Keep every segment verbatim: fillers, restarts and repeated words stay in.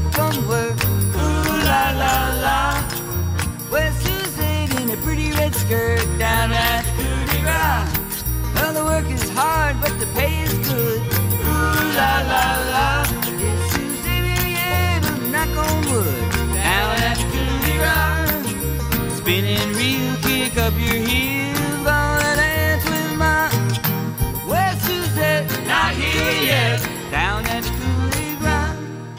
from work. Ooh la la la. West Suzanne in a pretty red skirt down at the Cootie Ground. Well, the work is hard, but the pay is good. Ooh la la la. Yes, Suzanne, yeah, to knock on wood down at the Cootie Ground. Spinning reel, kick up your heels, gonna dance with my West Suzanne, not here yet, down at the Cootie Ground.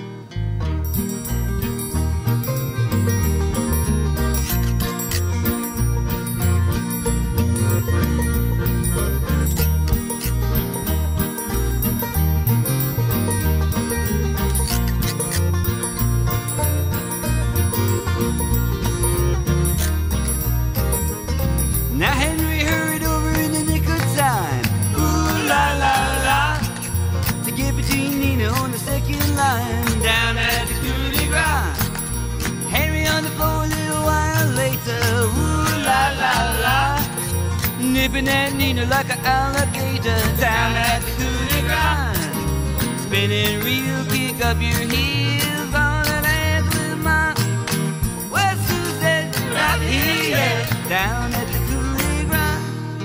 Now Henry hurried over in the nick of time. Ooh la la la. To get between Nina on the second line down at the Cootie Ground. Henry on the floor a little while later. Ooh la la la. Nipping at Nina like an alligator down at the Cootie Ground. Spinning reel, kick up your heels, gonna dance with my West Suzanne, right here, yeah, down at the Cootie Ground.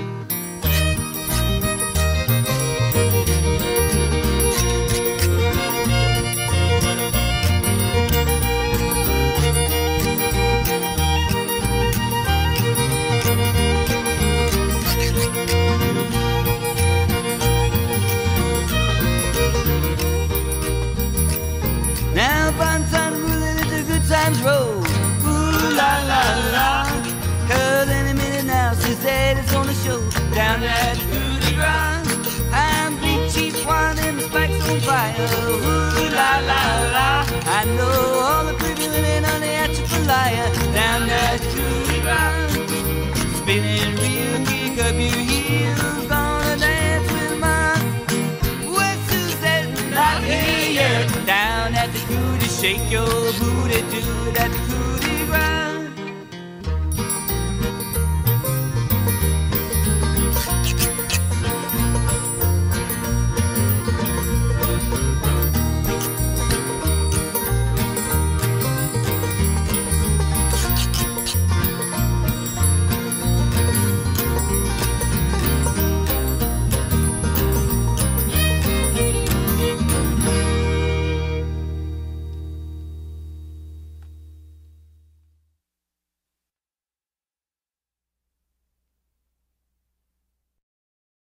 Now fun time rolling into good times roll. Ooh la la la. Cause any minute now Suzanne is on the show down at the Cootie Ground. I'm big cheap wine and the spikes on fire. Ooh la la la. I know all the pretty women on the Atchafalaya down at the Cootie Ground. Spinning real, kick up your heels, gonna dance with my West Suzanne, not here yet, down at the Cootie. Shake your booty, do it at the Cootie Ground.